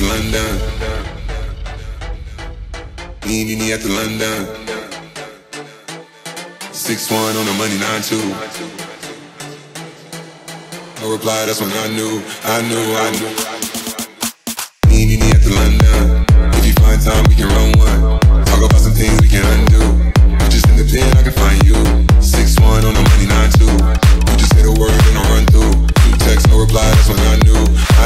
to London. Meet me at the London. 6-1 on the money, 9-2. No reply, that's when I knew. Meet me at the London. If you find time, we can run one. Talk about some things we can undo. You just in the pen, I can find you. 6-1 on the money, 9-2. You just say the word and I'll run through. You text, no reply, that's when I knew.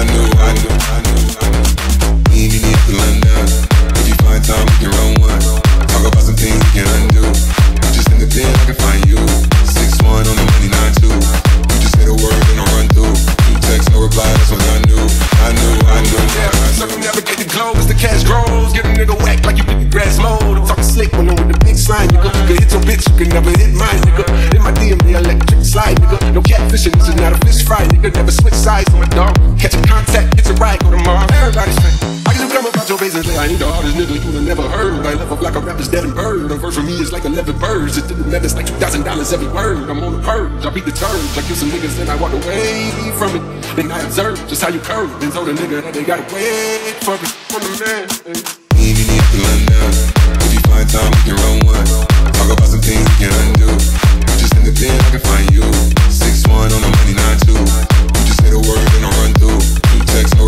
Meet me at the London. If you find time, we can run one. Talk about some things we can undo. You just in the pen, I can find you. 6-1 on the money, 9-2. You just say the word and I'll run through. You text, no reply, that's when I knew. Yeah, circumnavigate the globe as the cash grows. Get a nigga whack like you pick the grass mode. I'm talking slick when I'm with the big slime, nigga. You can hit your bitch, you can never hit mine, nigga. In my DM, the electric slide, nigga. No catfishing, this is not a fish fry, nigga. Never switch sides on my dog. Catch a contact, hit your right, go to Mars. Everybody's straight. I can just come about your base and say I ain't the hardest nigga you would've never heard. I love up like a rapper's dead and bird. A verse for me is like 11 birds. It didn't matter, it's like $2,000 every word. I'm on the purge, I beat the terms. I kill some niggas and I walk away from it. Then I observe just how you curve. Then told a nigga that they gotta wait for it. From the man. Meet me at the London. If you find time, we can run one. Talk about some things we can undo. You just in the pen, I can find you. 6-1 on the money, 9-2. You just say the word and I'll run through. You text, no